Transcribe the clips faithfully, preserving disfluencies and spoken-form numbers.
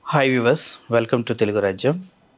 Hi viewers, welcome to Telugu Rajyam.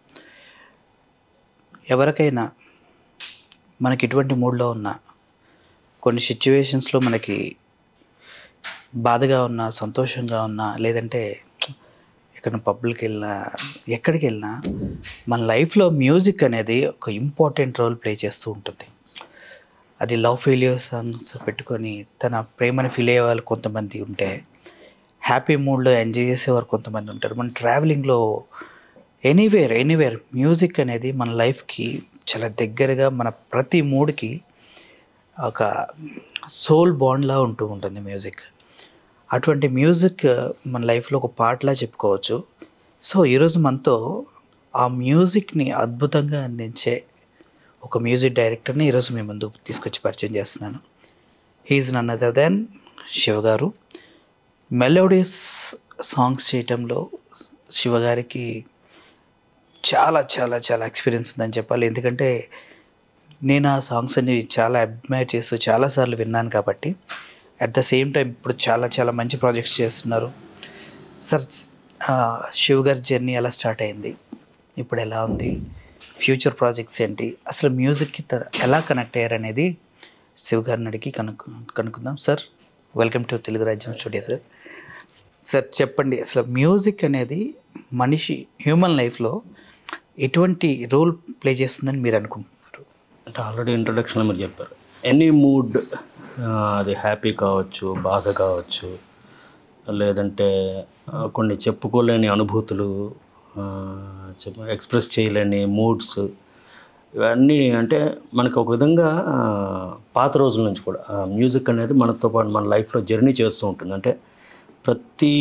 ఎవరికైనా మనకి ఎటువంటి మూడ్లో ఉన్నా, కొన్ని సిచ్యువేషన్స్లో మనకి బాధగా ఉన్నా, సంతోషంగా ఉన్నా, లేదంటే ఎక్కడ పబ్లిక్ వెళ్ళినా, ఎక్కడికి వెళ్ళినా మన లైఫ్లో మ్యూజిక్ అనేది ఒక ఇంపార్టెంట్ రోల్ ప్లే చేస్తూ ఉంటుంది. అది లవ్ ఫెయిల్యూర్ సాంగ్స్ పెట్టుకొని తన ప్రేమను ఫీల్ అయ్యే వాళ్ళు కొంతమంది ఉంటే, హ్యాపీ మూడ్లో ఎంజాయ్ చేసేవారు కొంతమంది ఉంటారు. మన ట్రావెలింగ్లో ఎనీవేర్ ఎనీవేర్ మ్యూజిక్ అనేది మన లైఫ్కి చాలా దగ్గరగా, మన ప్రతి మూడ్కి ఒక సోల్ బాండ్లా ఉంటూ ఉంటుంది మ్యూజిక్. అటువంటి మ్యూజిక్ మన లైఫ్లో ఒక పార్ట్లా చెప్పుకోవచ్చు. సో ఈరోజు మనతో ఆ మ్యూజిక్ని అద్భుతంగా అందించే ఒక మ్యూజిక్ డైరెక్టర్ని ఈరోజు మీ ముందుకు తీసుకొచ్చి పరిచయం చేస్తున్నాను. He is none other than Shiva గారు. మెలోడియస్ సాంగ్స్ చేయటంలో శివగారికి చాలా చాలా చాలా ఎక్స్పీరియన్స్ ఉందని చెప్పాలి. ఎందుకంటే నేను ఆ సాంగ్స్ అన్ని చాలా అడ్మైర్ చేస్తూ చాలాసార్లు విన్నాను కాబట్టి. అట్ ద సేమ్ టైం ఇప్పుడు చాలా చాలా మంచి ప్రాజెక్ట్స్ చేస్తున్నారు. సార్, శివ గారి జర్నీ ఎలా స్టార్ట్ అయింది, ఇప్పుడు ఎలా ఉంది, ఫ్యూచర్ ప్రాజెక్ట్స్ ఏంటి, అసలు మ్యూజిక్కి ఎలా కనెక్ట్ అయ్యారు అనేది శివ గారిని అడిగి కనుక్కు కనుక్కుందాం. సార్, వెల్కమ్ టు తెలుగు రాజ్యం స్టూడియో. సార్ సార్ చెప్పండి, అసలు మ్యూజిక్ అనేది మనిషి హ్యూమన్ లైఫ్లో ఎటువంటి రోల్ ప్లే చేస్తుందని మీరు అనుకుంటున్నారు? అంటే ఆల్రెడీ ఇంట్రొడక్షన్లో మీరు చెప్పారు, ఎనీ మూడ్, అది హ్యాపీ కావచ్చు, బాధ కావచ్చు, లేదంటే కొన్ని చెప్పుకోలేని అనుభూతులు, చెప్ప ఎక్స్ప్రెస్ చేయలేని మూడ్స్, ఇవన్నీ అంటే మనకు ఒక విధంగా పాత రోజుల నుంచి కూడా మ్యూజిక్ అనేది మనతో పాటు మన లైఫ్లో జర్నీ చేస్తూ ఉంటుంది. అంటే ప్రతి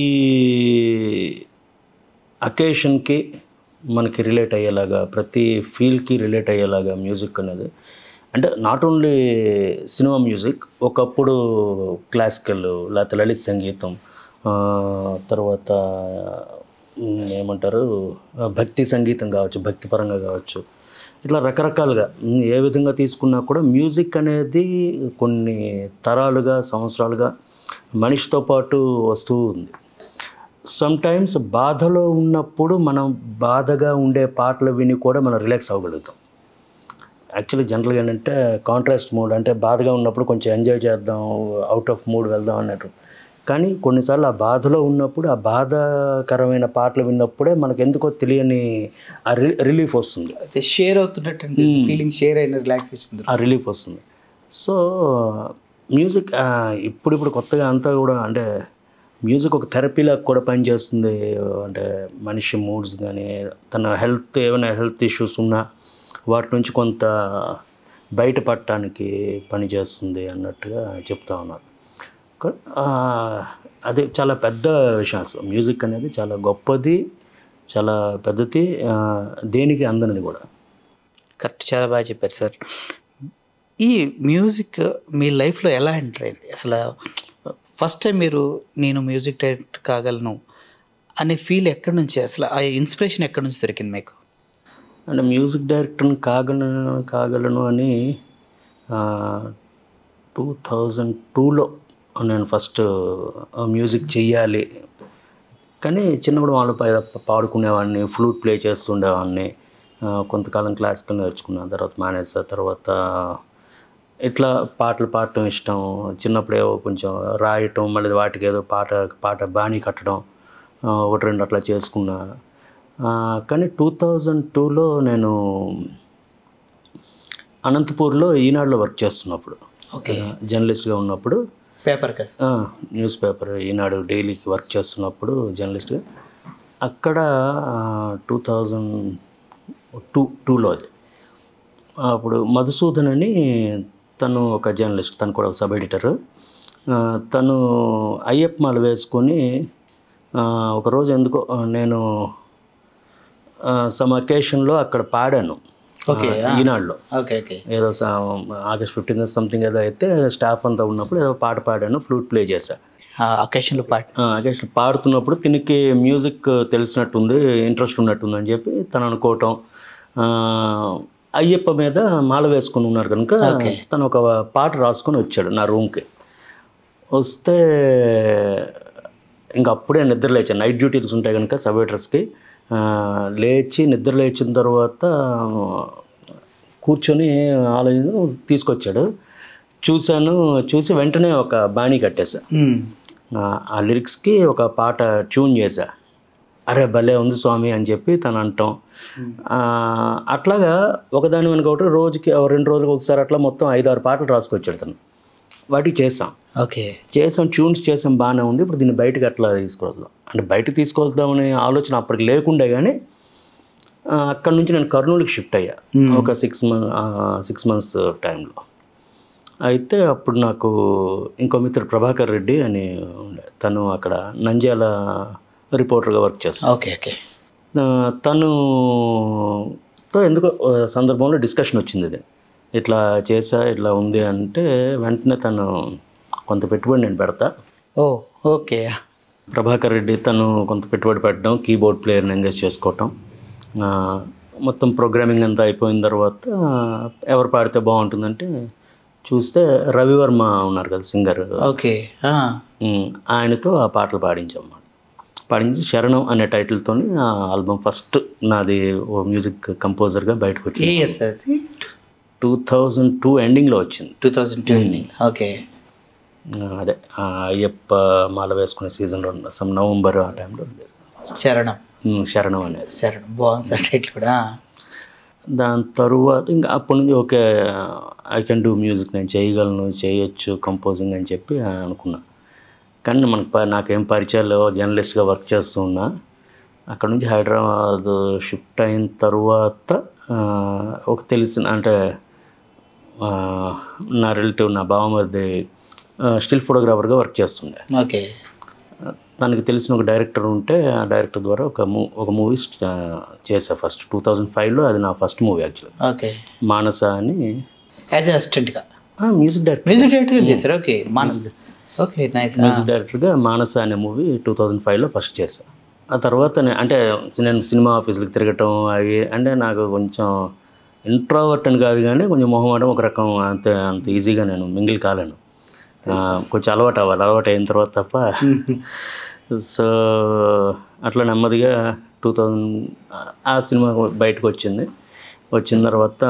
అకేషన్కి మనకి రిలేట్ అయ్యేలాగా, ప్రతి ఫీల్కి రిలేట్ అయ్యేలాగా మ్యూజిక్ అనేది, అంటే నాట్ ఓన్లీ సినిమా మ్యూజిక్, ఒకప్పుడు క్లాసికల్ లేకపోతే లలిత సంగీతం, తర్వాత ఏమంటారు భక్తి సంగీతం కావచ్చు, భక్తిపరంగా కావచ్చు, ఇట్లా రకరకాలుగా ఏ విధంగా తీసుకున్నా కూడా మ్యూజిక్ అనేది కొన్ని తరాలుగా, సంవత్సరాలుగా మనిషితో పాటు వస్తూ ఉంది. సమ్టైమ్స్ బాధలో ఉన్నప్పుడు మనం బాధగా ఉండే పాటలు విని కూడా మనం రిలాక్స్ అవ్వగలుగుతాం. యాక్చువల్లీ జనరల్గా ఏంటంటే కాంట్రాస్ట్ మూడ్, అంటే బాధగా ఉన్నప్పుడు కొంచెం ఎంజాయ్ చేద్దాం, అవుట్ ఆఫ్ మూడ్ వెళ్దాం అన్నట్టు. కానీ కొన్నిసార్లు ఆ బాధలో ఉన్నప్పుడు ఆ బాధాకరమైన పాటలు విన్నప్పుడే మనకు ఎందుకో తెలియని ఆ రి రిలీఫ్ వస్తుంది. అయితే షేర్ అవుతున్నట్టు ఫీలింగ్, షేర్ అయిన రిలాక్సేషన్, ఆ రిలీఫ్ వస్తుంది. సో మ్యూజిక్ ఇప్పుడిప్పుడు కొత్తగా అంతా కూడా అంటే మ్యూజిక్ ఒక థెరపీలాగా కూడా పనిచేస్తుంది. అంటే మనిషి మూడ్స్ కానీ, తన హెల్త్ ఏమైనా హెల్త్ ఇష్యూస్ ఉన్నా వాటి నుంచి కొంత బయటపడటానికి పనిచేస్తుంది అన్నట్టుగా చెప్తా ఉన్నారు. అది చాలా పెద్ద విషయం. అసలు మ్యూజిక్ అనేది చాలా గొప్పది, చాలా పెద్దది, దేనికి అందనిది కూడా. కరెక్ట్, చాలా బాగా చెప్పారు సార్. ఈ మ్యూజిక్ మీ లైఫ్లో ఎలా ఎంటర్ అయింది? అసలు ఫస్ట్ టైం మీరు నేను మ్యూజిక్ డైరెక్టర్ కాగలను అనే ఫీల్ ఎక్కడి నుంచి, అసలు ఆ ఇన్స్పిరేషన్ ఎక్కడి నుంచి దొరికింది మీకు? అంటే మ్యూజిక్ డైరెక్టర్ని కాగలను కాగలను అని టూ థౌజండ్ టూలో నేను ఫస్ట్ మ్యూజిక్ చెయ్యాలి. కానీ చిన్నప్పుడు వాళ్ళు పాడుకునేవాడిని, ఫ్లూట్ ప్లే చేస్తుండేవాడిని. కొంతకాలం క్లాసికల్ నేర్చుకున్నాను, తర్వాత మానేసా. తర్వాత ఇట్లా పాటలు పాడటం ఇష్టం. చిన్నప్పుడు ఏవో కొంచెం రాయటం, మళ్ళీ వాటికి ఏదో పాట పాట బాణీ కట్టడం, ఒకటి రెండు అట్లా చేసుకున్నా. కానీ టూ థౌజండ్ టూలో నేను అనంతపూర్లో ఈనాడులో వర్క్ చేస్తున్నప్పుడు, ఓకే, జర్నలిస్ట్గా ఉన్నప్పుడు, పేపర్ న్యూస్ పేపర్ ఈనాడు డైలీకి వర్క్ చేస్తున్నప్పుడు జర్నలిస్ట్గా, అక్కడ టూ థౌజండ్ టూ టూలో అది అప్పుడు మధుసూదన్ అని తను ఒక జర్నలిస్ట్, తను కూడా ఒక సబ్ ఎడిటర్. తను అయ్యప్ప మాల వేసుకొని ఒకరోజు ఎందుకో నేను సమ్ అకేషన్లో అక్కడ పాడాను. ఓకే, ఈనాడులో ఓకే ఓకే ఏదో ఆగస్ట్ ఫిఫ్టీన్త్ సంథింగ్ ఏదో అయితే స్టాఫ్ అంతా ఉన్నప్పుడు ఏదో పాట పాడాను, ఫ్లూట్ ప్లే చేశాను. అకేషన్లో పాట అకేషన్ పాడుతున్నప్పుడు తినికి మ్యూజిక్ తెలిసినట్టుంది, ఇంట్రెస్ట్ ఉన్నట్టుంది అని చెప్పి తను అనుకోవటం. అయ్యప్ప మీద మాల వేసుకొని ఉన్నారు కనుక తను ఒక పాట రాసుకొని వచ్చాడు నా రూమ్కి. వస్తే ఇంకా అప్పుడే నిద్ర లేచాను. నైట్ డ్యూటీస్ ఉంటాయి కనుక సబ్ వెయిటర్స్కి. లేచి నిద్ర లేచిన తర్వాత కూర్చొని ఆలోచన తీసుకొచ్చాడు. చూశాను. చూసి వెంటనే ఒక బాణీ కట్టేశా. ఆ లిరిక్స్కి ఒక పాట ట్యూన్ చేశా. అరే భలే ఉంది స్వామి అని చెప్పి తను అంటాం. అట్లాగా ఒకదాని వెనుక ఒకటి రోజుకి రెండు రోజులకు ఒకసారి అట్లా మొత్తం ఐదు ఆరు పాటలు రాసుకొచ్చాడు తను. వాటికి చేసాం. ఓకే, చేసాం, ట్యూన్స్ చేసాం, బాగానే ఉంది. ఇప్పుడు దీన్ని బయటకు అట్లా తీసుకొద్దాం అంటే బయటకు తీసుకొద్దామనే ఆలోచన అప్పటికి లేకుండే. కానీ అక్కడ నుంచి నేను కర్నూలుకి షిఫ్ట్ అయ్యా ఒక సిక్స్ మంత్ సిక్స్ మంత్స్ టైంలో. అయితే అప్పుడు నాకు ఇంకో మిత్రుడు ప్రభాకర్ రెడ్డి అని ఉండే, తను అక్కడ నంద్యాల రిపోర్టర్గా వర్క్ చేస్తాను. ఓకే ఓకే తనుతో ఎందుకో సందర్భంలో డిస్కషన్ వచ్చింది. ఇది ఇట్లా చేసా, ఇట్లా ఉంది అంటే వెంటనే తను కొంత పెట్టుబడి నేను పెడతా. ఓ ఓకే. ప్రభాకర్ రెడ్డి తను కొంత పెట్టుబడి పెట్టడం, కీబోర్డ్ ప్లేయర్ని ఎంగేజ్ చేసుకోవటం, మొత్తం ప్రోగ్రామింగ్ అంతా అయిపోయిన తర్వాత ఎవరు పాడితే బాగుంటుందంటే చూస్తే రవివర్మ ఉన్నారు కదా సింగర్. ఓకే. ఆయనతో ఆ పాటలు పాడించాం. పాడించి శరణం అనే టైటిల్తో ఆ ఆల్బమ్ ఫస్ట్ నాది ఓ మ్యూజిక్ కంపోజర్గా బయటకు వచ్చింది. టూ థౌజండ్ టూ ఎండింగ్లో వచ్చింది. Two thousand two ending. Okay. అదే అయ్యప్ప మాల వేసుకునే సీజన్లో సమ్ నవంబర్ ఆ టైంలో శరణం శరణం అనేది. శరణం బాగుంది సార్ టైటిల్ కూడా. దాని తరువాత ఇంకా అప్పటి నుంచి okay I can do music, నేను చేయగలను, చేయొచ్చు కంపోజింగ్ అని చెప్పి అనుకున్నా. కానీ మనకు నాకేం పరిచయాలు, జర్నలిస్ట్గా వర్క్ చేస్తూ ఉన్నా. అక్కడ నుంచి హైదరాబాద్ షిఫ్ట్ అయిన తర్వాత ఒక తెలిసిన అంటే నా రిలేటివ్ నా బావమరిది స్టిల్ ఫోటోగ్రాఫర్గా వర్క్ చేస్తుండే. ఓకే. తనకి తెలిసిన ఒక డైరెక్టర్ ఉంటే ఆ డైరెక్టర్ ద్వారా ఒక మూ ఒక మూవీ చేసా ఫస్ట్ టూ థౌజండ్ ఫైవ్లో. అది నా first movie actually. Okay. Manasa అని యాజ్ ఎ అసిస్టెంట్గా మ్యూజిక్ డైరెక్టర్ మ్యూజిక్ డైరెక్టర్గా చేశారు. Okay. Manasa. Okay, nice. Music డైరెక్టర్గా మానస అనే మూవీ టూ థౌజండ్ ఫైవ్లో ఫస్ట్ చేశాను. ఆ తర్వాత అంటే నేను సినిమా ఆఫీసులకు తిరగటం అవి అంటే నాకు కొంచెం ఇంట్రోవర్ట్ అని కాదు కానీ కొంచెం మొహమాటం ఒక రకం. అంత అంత ఈజీగా నేను మింగిల్ కాలేను. కొంచెం అలవాటు అవ్వాలి, అలవాటు అయిన తర్వాత తప్ప. సో అట్లా నెమ్మదిగా టూ థౌజండ్ ఆ సినిమా బయటకు వచ్చింది. వచ్చిన తర్వాత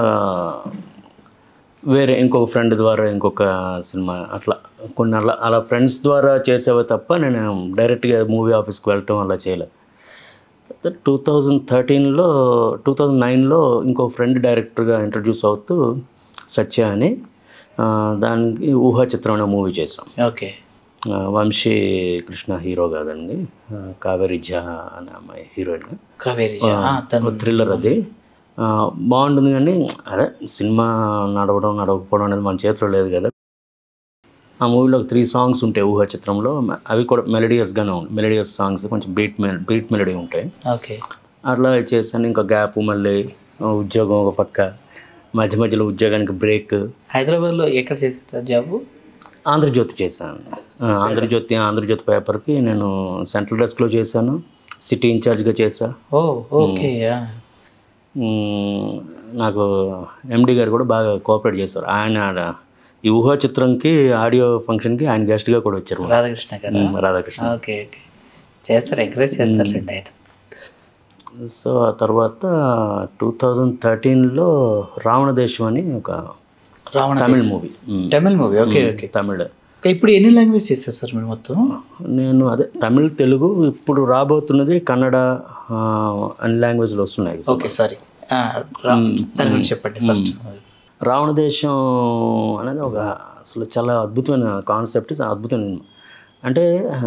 వేరే ఇంకొక ఫ్రెండ్ ద్వారా ఇంకొక సినిమా అట్లా కొన్ని అలా అలా ఫ్రెండ్స్ ద్వారా చేసేవే తప్ప నేను డైరెక్ట్గా మూవీ ఆఫీస్కి వెళ్ళటం అలా చేయలేదు. టూ థౌజండ్ థర్టీన్లో టూ థౌజండ్ నైన్లో ఇంకో ఫ్రెండ్ డైరెక్టర్గా ఇంట్రడ్యూస్ అవుతూ సత్య అని దానికి ఊహా చిత్రం అనే మూవీ చేసాం. ఓకే. వంశీ కృష్ణ హీరో కాదండి, కావేరి జా అనే అమ్మాయి హీరోయిన్. కావేరి థ్రిల్లర్ అది బాగుంటుంది. కానీ అదే సినిమా నడవడం నడవకపోవడం అనేది మన చేతిలో లేదు కదా. ఆ మూవీలో త్రీ సాంగ్స్ ఉంటాయి ఊహా చిత్రంలో. అవి కూడా మెలోడియస్గానే ఉంటాయి. మెలోడియస్ సాంగ్స్ కొంచెం బీట్ మె బీట్ మెలోడీ ఉంటాయి. ఓకే. అట్లా చేశాను. ఇంకా గ్యాప్, మళ్ళీ ఉద్యోగం ఒక పక్క, మధ్య మధ్యలో ఉద్యోగానికి బ్రేక్. హైదరాబాద్లో ఎక్కడ చేశారు సార్ జాబ్? ఆంధ్రజ్యోతి చేశాను. ఆంధ్రజ్యోతి ఆంధ్రజ్యోతి పేపర్కి నేను సెంట్రల్ డెస్క్లో చేశాను. సిటీ ఇన్ఛార్జ్గా చేశా. Oh okay. నాకు ఎండి గారు కూడా బాగా కోఆపరేట్ చేశారు. ఆయన ఈ ఊహా చిత్రంకి ఆడియో ఫంక్షన్కి ఆయన గెస్ట్గా కూడా వచ్చారు. రాధాకృష్ణ గారు. రాధాకృష్ణ. Okay okay. చేస్తారు, ఎంకరేజ్ చేస్తారు రెండు ఆయన. సో ఆ తర్వాత టూ థౌజండ్ థర్టీన్లో రావణదేశం అని ఒక Tamil movie. Tamil movie. Okay okay. Tamil. ఇప్పుడు ఎన్ని లాంగ్వేజ్ చేస్తారు సార్ మీరు మొత్తం? నేను అదే తమిళ్, తెలుగు, ఇప్పుడు రాబోతున్నది కన్నడ అన్ని లాంగ్వేజ్లో వస్తున్నాయి. ఓకే, సారీ దాని గురించి చెప్పండి ఫస్ట్. రావణదేశం అనేది ఒక అసలు చాలా అద్భుతమైన కాన్సెప్ట్, అద్భుతమైన. అంటే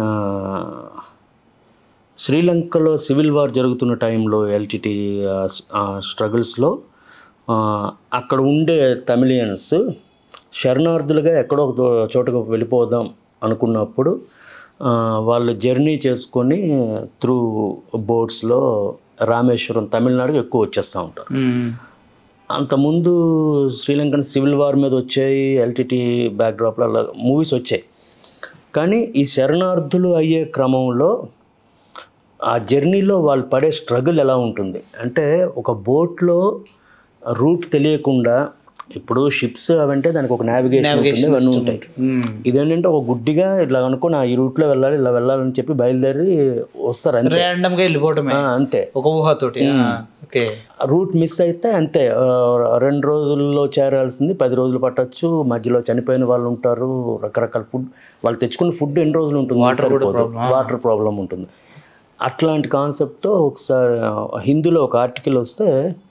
శ్రీలంకలో సివిల్ వార్ జరుగుతున్న టైంలో ఎల్టీటీ స్ట్రగుల్స్లో అక్కడ ఉండే తమిళియన్స్ శరణార్థులుగా ఎక్కడో ఒక చోటుకు వెళ్ళిపోదాం అనుకున్నప్పుడు వాళ్ళు జర్నీ చేసుకొని త్రూ బోట్స్లో రామేశ్వరం తమిళనాడుకి ఎక్కువ వచ్చేస్తూ ఉంటారు. అంతకుముందు శ్రీలంకన్ సివిల్ వార్ మీద వచ్చాయి, ఎల్టీటీ బ్యాక్డ్రాప్లో అలా మూవీస్ వచ్చాయి. కానీ ఈ శరణార్థులు అయ్యే క్రమంలో ఆ జర్నీలో వాళ్ళు పడే స్ట్రగుల్ ఎలా ఉంటుంది అంటే, ఒక బోట్లో రూట్ తెలియకుండా ఇప్పుడు షిప్స్ అవంటే దానికి ఒక నావిగేషన్ ఉంటుంది, అవన్నీ ఉంటాయి. ఇదేంటంటే ఒక గుడ్డిగా ఇట్లా అనుకుని ఈ రూట్లో వెళ్ళాలి, ఇలా వెళ్ళాలని చెప్పి బయలుదేరి వస్తారు అంతే, ర్యాండమ్గా వెళ్ళిపోవటమే అంతే, ఒక ఊహతోటి. రూట్ మిస్ అయితే అంతే, రెండు రోజుల్లో చేరాల్సింది పది రోజులు పట్టొచ్చు, మధ్యలో చనిపోయిన వాళ్ళు ఉంటారు, రకరకాల ఫుడ్, వాళ్ళు తెచ్చుకున్న ఫుడ్ ఎన్ని రోజులు ఉంటుంది, వాటర్ ప్రాబ్లం ఉంటుంది. అట్లాంటి కాన్సెప్ట్తో ఒకసారి హిందీలో ఒక ఆర్టికల్ వస్తే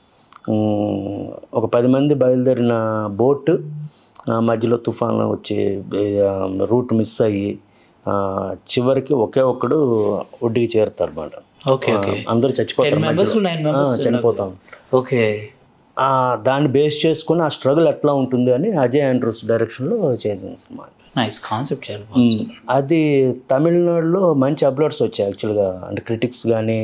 ఒక పది మంది బయలుదేరిన బోట్ మధ్యలో తుఫాను వచ్చి రూట్ మిస్ అయ్యి చివరికి ఒకే ఒక్కడు ఒడ్డుకి చేరుతారు అన్నమాట. ఓకే ఓకే అందరూ చచ్చిపోతారు, చనిపోతాం. ఓకే, దాన్ని బేస్ చేసుకుని ఆ స్ట్రగుల్ ఎట్లా ఉంటుంది అని అజయ్ ఆండ్రూస్ డైరెక్షన్లో చేసింది సినిమా. Nice concept. అది తమిళనాడులో మంచి అప్లోడ్స్ వచ్చాయి యాక్చువల్గా, అంటే క్రిటిక్స్ కానీ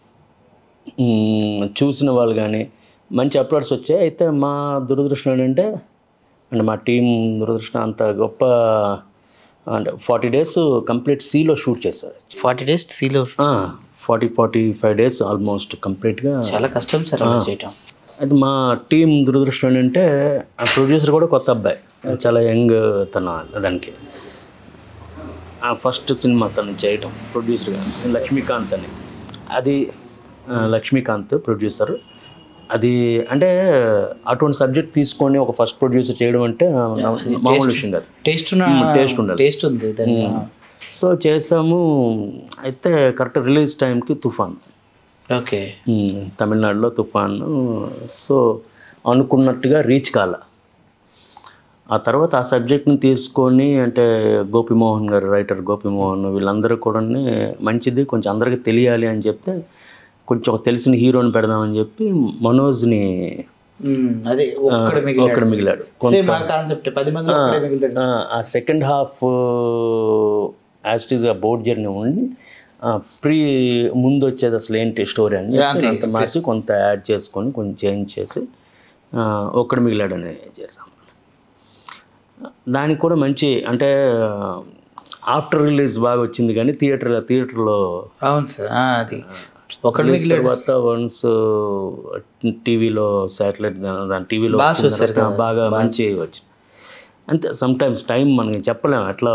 చూసిన వాళ్ళు కానీ మంచి అప్లోడ్స్ వచ్చాయి. అయితే మా దురదృష్టం ఏంటంటే, అంటే మా టీం దురదృష్టం అంత గొప్ప, అంటే ఫార్టీ డేస్ కంప్లీట్ సీలో షూట్ చేస్తారు. ఫార్టీ డేస్ సీలో forty forty five days almost కంప్లీట్గా, చాలా కష్టం సార్ చేయటం. అయితే మా టీం దురదృష్టం ఏంటంటే, ఆ ప్రొడ్యూసర్ కూడా కొత్త అబ్బాయి, చాలా యంగ్ తన, దానికి ఆ ఫస్ట్ సినిమా తను చేయటం ప్రొడ్యూసర్గా, లక్ష్మీకాంత్ అని. అది లక్ష్మీకాంత్ ప్రొడ్యూసర్. అది అంటే అటువంటి సబ్జెక్ట్ తీసుకొని ఒక ఫస్ట్ ప్రొడ్యూసర్ చేయడం అంటే మామూలు విషయం కాదు. టేస్ట్ టేస్ట్ ఉండాలి, టేస్ట్ ఉంది. సో చేసాము. అయితే కరెక్ట్ రిలీజ్ టైంకి తుఫాన్, ఓకే, తమిళనాడులో తుఫాను. సో అనుకున్నట్టుగా రీచ్ కాల. ఆ తర్వాత ఆ సబ్జెక్ట్ని తీసుకొని, అంటే గోపిమోహన్ గారు, రైటర్ గోపిమోహన్, వీళ్ళందరూ కూడా మంచిది కొంచెం అందరికీ తెలియాలి అని చెప్తే, కొంచెం ఒక తెలిసిన హీరోని పెడదామని చెప్పి మనోజ్ని, అదే ఒక్కడ మిగిలాడు. ఆ సెకండ్ హాఫ్ యాస్టీస్గా బోట్ జర్నీ ఉండి ప్రీ ముందు వచ్చేది అసలు ఏంటి స్టోరీ అని అంత మార్చి కొంత యాడ్ చేసుకొని కొంచెం చేంజ్ చేసి ఒక్కడ మిగిలాడు అని చేసాం. దానికి కూడా మంచి, అంటే ఆఫ్టర్ రిలీజ్ బాగా వచ్చింది, కానీ థియేటర్ థియేటర్లో అవును సార్, అది ఒకటి తర్వాత వన్స్ టీవీలో శాటిలైట్ దాని టీవీలో బాగా మంచి వచ్చి, అంతే. సమ్ టైమ్స్ టైం మనకి చెప్పలేము, అట్లా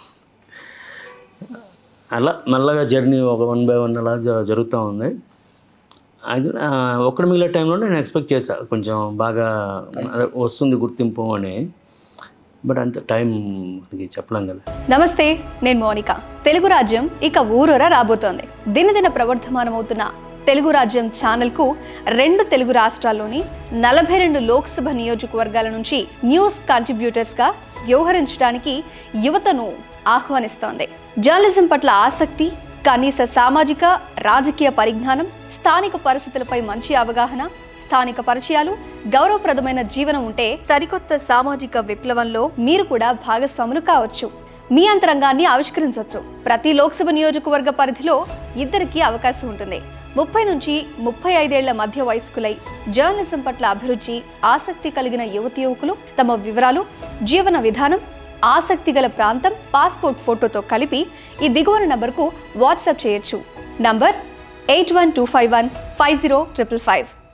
అలా మెల్లగా జర్నీ ఒక వన్ బై వన్ అలా జరుగుతూ ఉంది. అది ఒక్కడి మిగిలిన టైంలో నేను ఎక్స్పెక్ట్ చేశాను కొంచెం బాగా వస్తుంది గుర్తింపు అని, బట్ అంత టైం చెప్పలేం కదా. నమస్తే, నేను మోనిక. తెలుగు రాజ్యం ఇక ఊరూరా రాబోతోంది. దినదిన ప్రవర్ధమానమవుతున్న తెలుగు రాజ్యం ఛానల్కు రెండు తెలుగు రాష్ట్రాల్లోని నలభై రెండు లోక్సభ నియోజకవర్గాల నుంచి న్యూస్ కంట్రిబ్యూటర్స్గా వ్యవహరించడానికి యువతను ఆహ్వానిస్తోంది. జర్నలిజం పట్ల ఆసక్తి, కనీస సామాజిక రాజకీయ పరిజ్ఞానం, స్థానిక పరిస్థితులపై మంచి అవగాహన, స్థానిక పరిచయాలు, గౌరవప్రదమైన జీవనం ఉంటే సరికొత్త సామాజిక విప్లవంలో మీరు కూడా భాగస్వాములు కావచ్చు. మీ అంతరంగాన్ని ఆవిష్కరించవచ్చు. ప్రతి లోక్సభ నియోజకవర్గ పరిధిలో ఇద్దరికి అవకాశం ఉంటుంది. ముప్పై నుంచి ముప్పై ఐదేళ్ల మధ్య వయస్కులై జర్నలిజం పట్ల అభిరుచి, ఆసక్తి కలిగిన యువతి యువకులు తమ వివరాలు, జీవన విధానం, ఆసక్తి గల ప్రాంతం, పాస్పోర్ట్ ఫోటోతో కలిపి ఈ దిగువన నంబర్కు వాట్సాప్ చేయొచ్చు. Number eight one two five one five zero triple five.